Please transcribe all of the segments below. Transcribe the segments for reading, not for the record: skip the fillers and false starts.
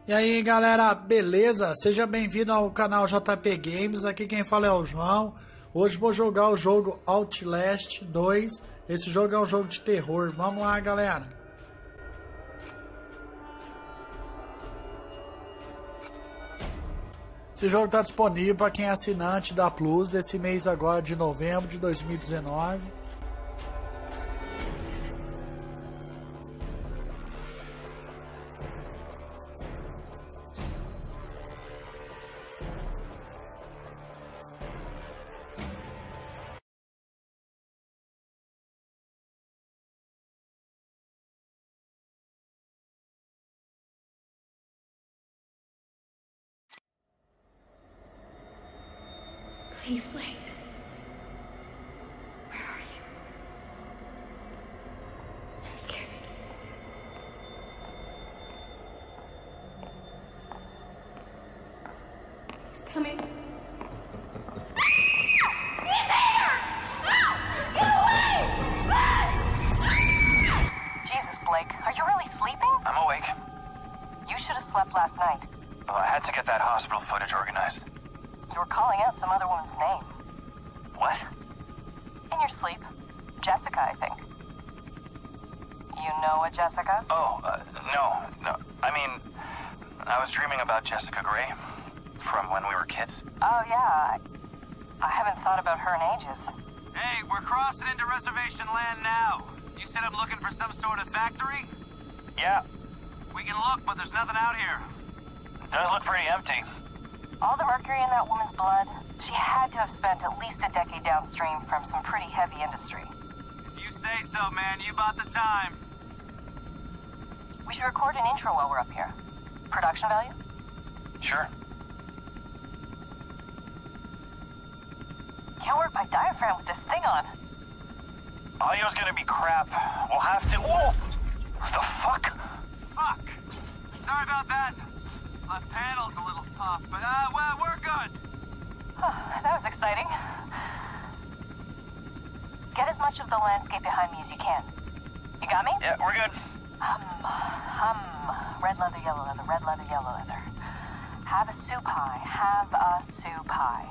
E aí galera, beleza? Seja bem-vindo ao canal JP Games, aqui quem fala é o João. Hoje vou jogar o jogo Outlast 2, esse jogo é um jogo de terror, vamos lá galera. Esse jogo está disponível para quem é assinante da Plus desse mês agora de novembro de 2019. Please, Blake. Where are you? I'm scared. He's coming. He's here! Get away! Jesus, Blake, are you really sleeping? I'm awake. You should have slept last night. Well, I had to get that hospital footage organized. You were calling out some other woman's name. What? In your sleep. Jessica, I think. You know a Jessica? Oh, no. I mean, I was dreaming about Jessica Gray from when we were kids. Oh, yeah. I haven't thought about her in ages. Hey, we're crossing into reservation land now. You said I'm looking for some sort of factory? Yeah, We can look, but there's nothing out here. it does look pretty empty. All the mercury in that woman's blood, she had to have spent at least a decade downstream from some pretty heavy industry. If you say so, man, you bought the time. We should record an intro while we're up here. Production value? Sure. Can't work my diaphragm with this thing on. Audio's gonna be crap. We'll have to... Whoa! The fuck? Fuck. Sorry about that. Left panel's a little soft, but, well, we're good. That was exciting. Get as much of the landscape behind me as you can. You got me? Yeah, we're good. Red leather, yellow leather, red leather, yellow leather. Have a soup pie, have a soup pie.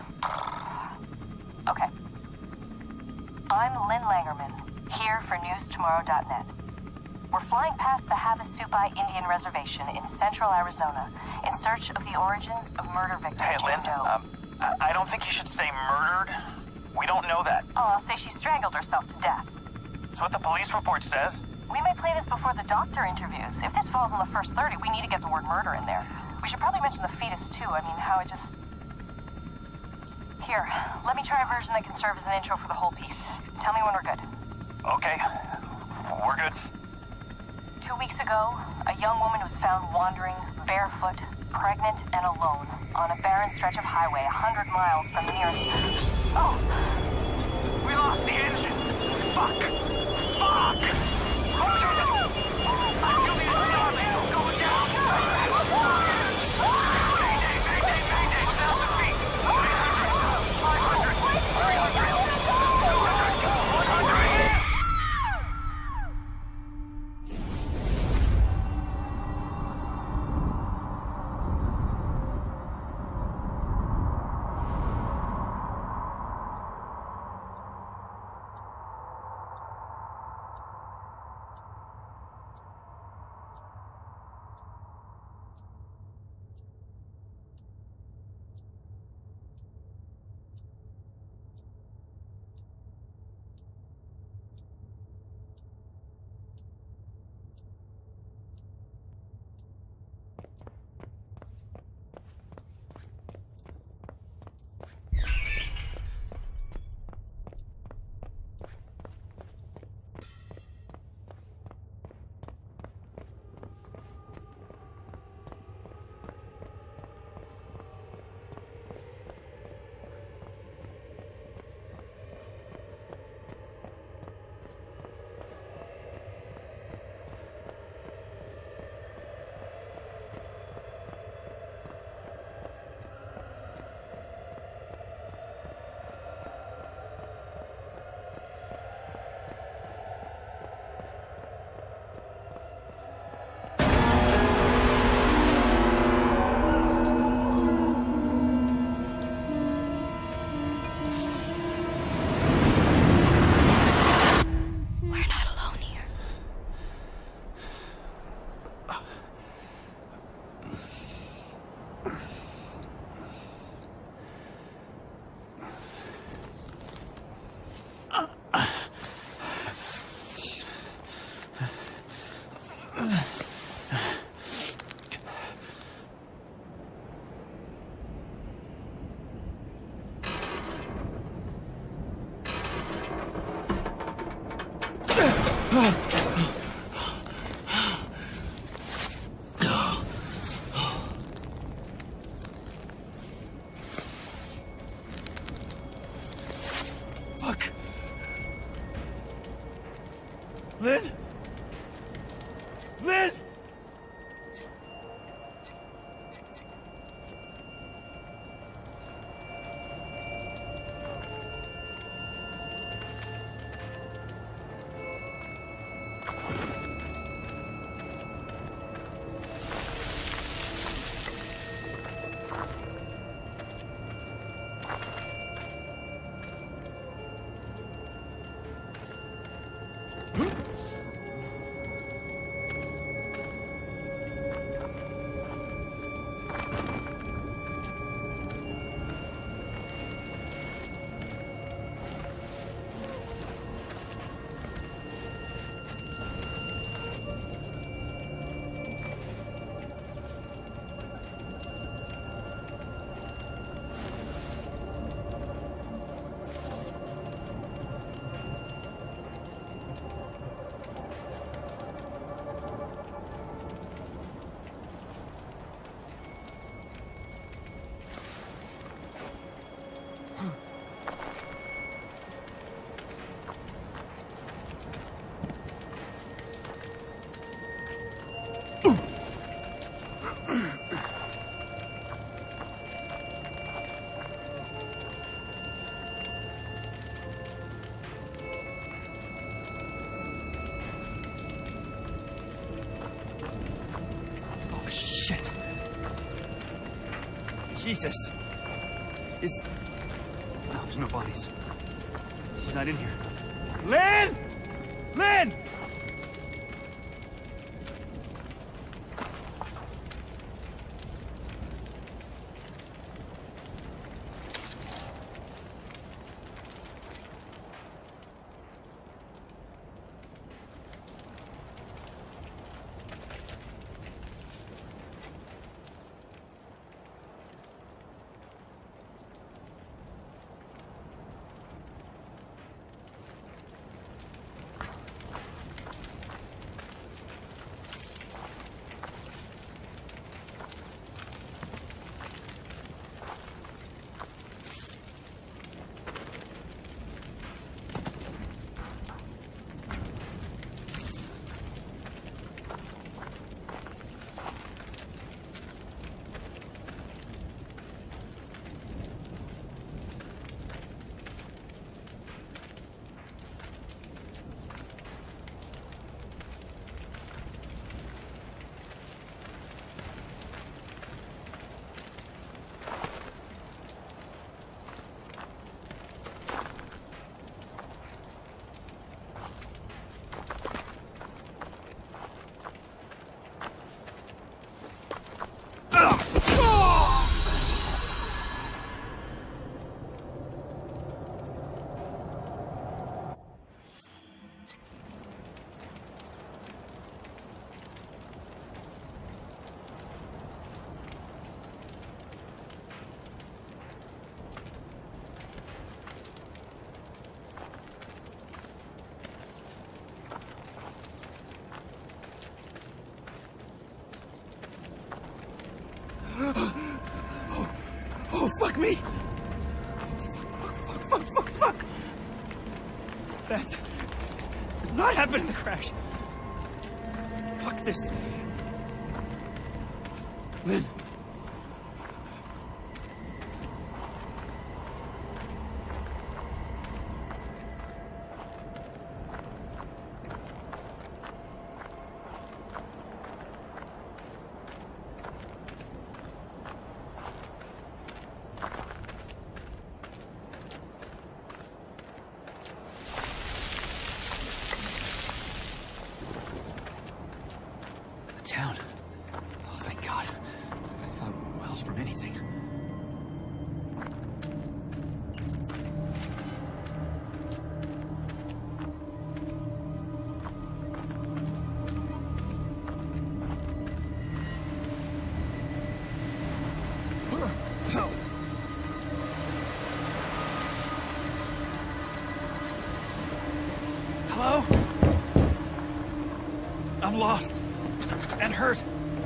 Okay. I'm Lynn Langerman, here for newstomorrow.net. We're flying past the Havasupai Indian Reservation in central Arizona in search of the origins of murder victim Hey, Jane Lynn, Doe. I don't think you should say murdered. We don't know that. Oh, I'll say she strangled herself to death. It's what the police report says. We may play this before the doctor interviews. If this falls in the first 30, we need to get the word murder in there. We should probably mention the fetus, too. I mean, how it just... Here, let me try a version that can serve as an intro for the whole piece. Tell me when we're good. Okay, we're good. 2 weeks ago, a young woman was found wandering, barefoot, pregnant, and alone on a barren stretch of highway 100 miles from the nearest... Oh! We lost the engine. Fuck. Fuck! I feel the tornado going down. Mayday, 1,000 feet. 800, 500, 300, 100. Jesus. No, there's no bodies. She's not in here. Lynn! Lynn! Oh, fuck me! Fuck! That did not happen in the crash. Fuck this. Lynn. Town. Oh, thank God. I thought miles from anything. Hello? I'm lost. And hurt.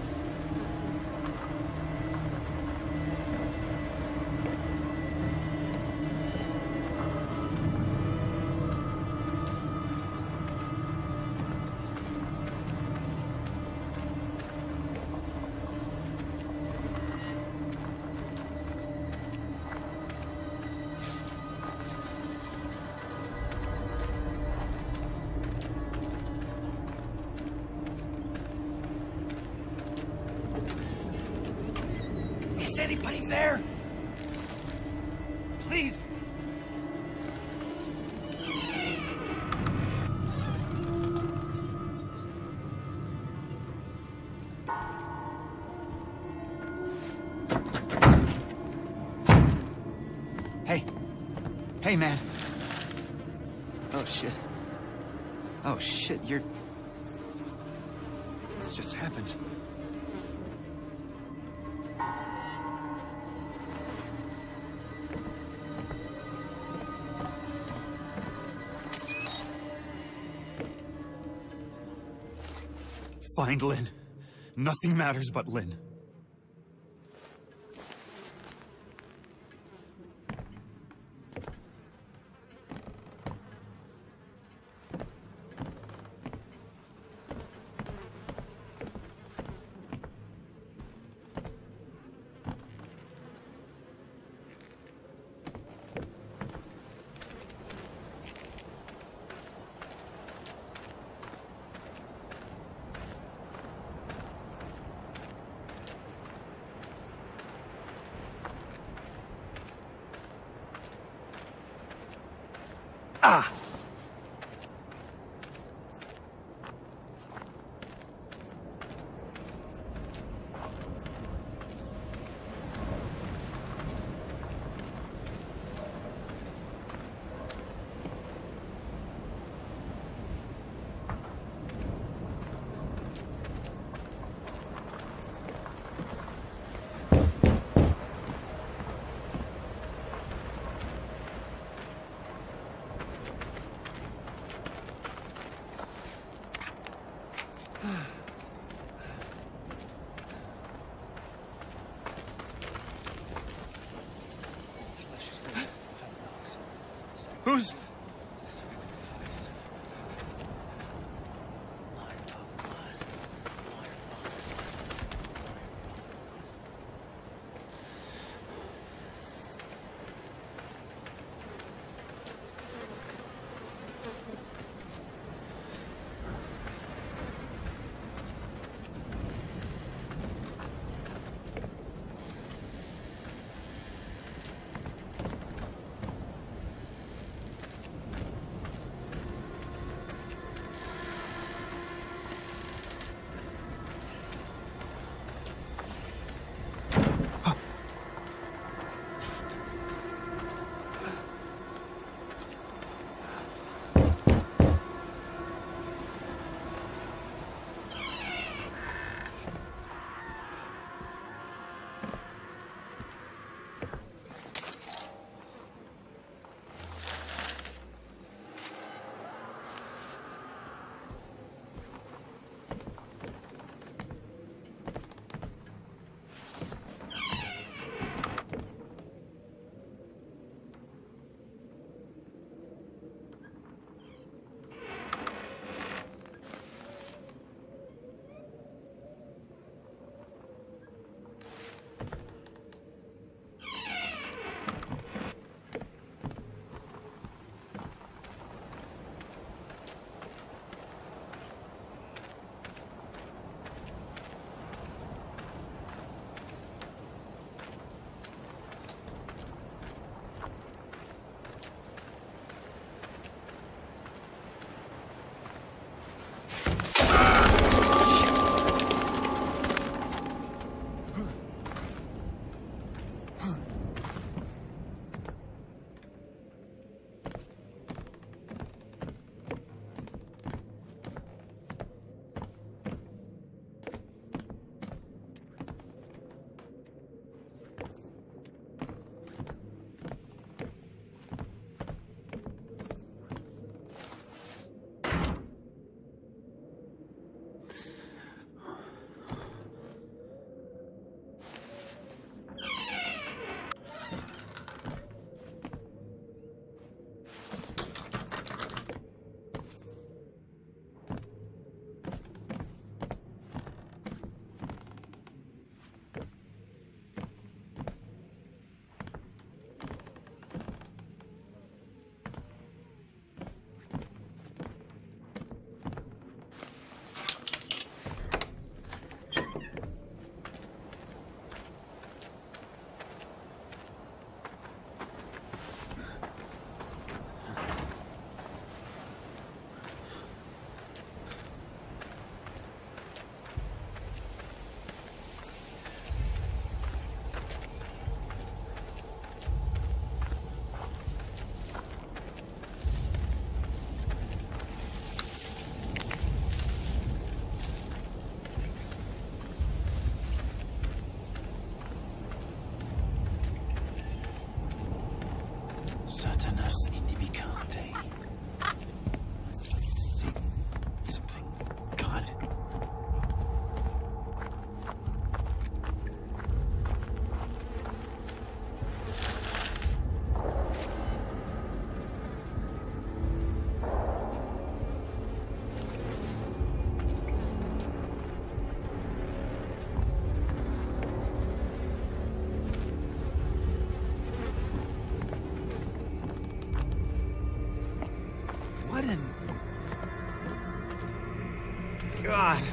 Is anybody there? Please. Hey, man. Oh, shit. Oh, shit, you're... This just happened. Find Lynn. Nothing matters but Lynn. Who's... Satanas indibicante. Satan, something. God. What in... God.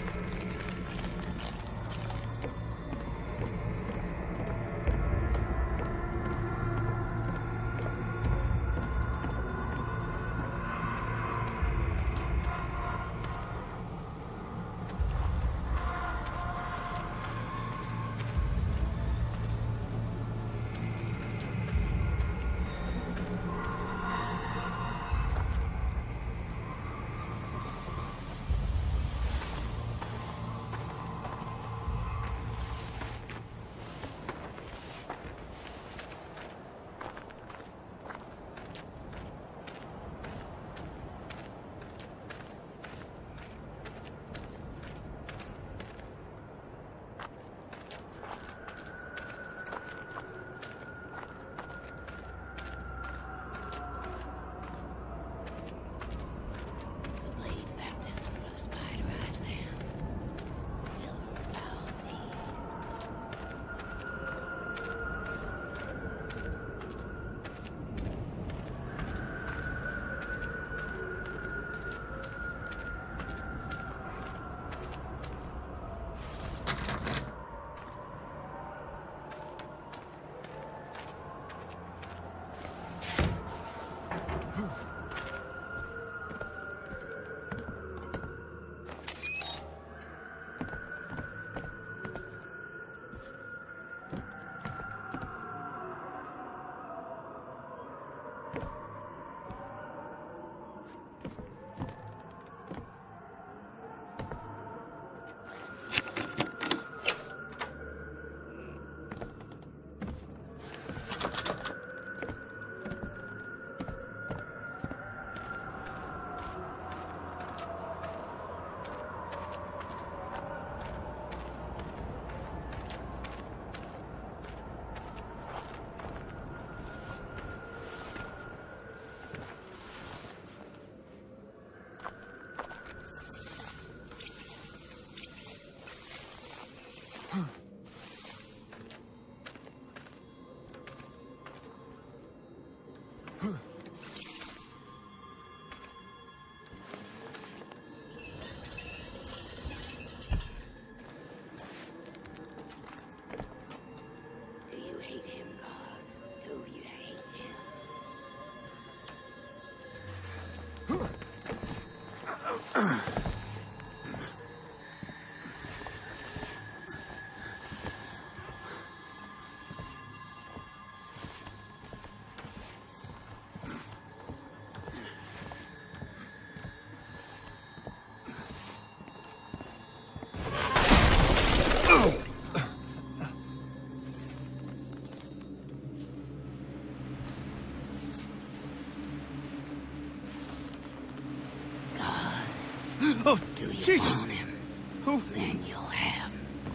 Oh, Jesus! Who? Then you'll have.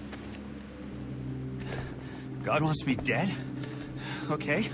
God wants me dead? Okay.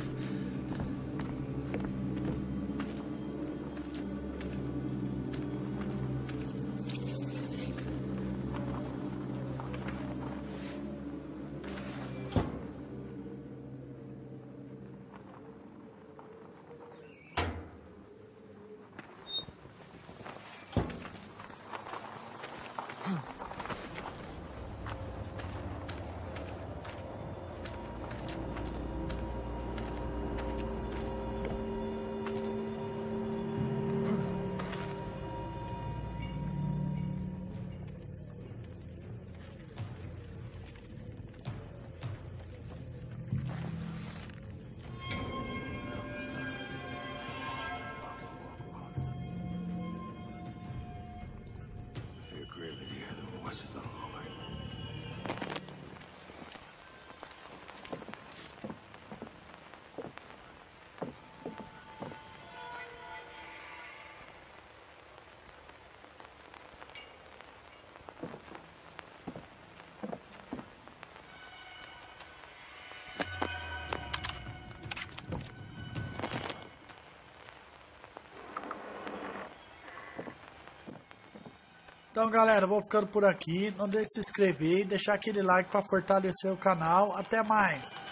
Então, galera, vou ficando por aqui. Não deixe de se inscrever e deixar aquele like para fortalecer o canal. Até mais!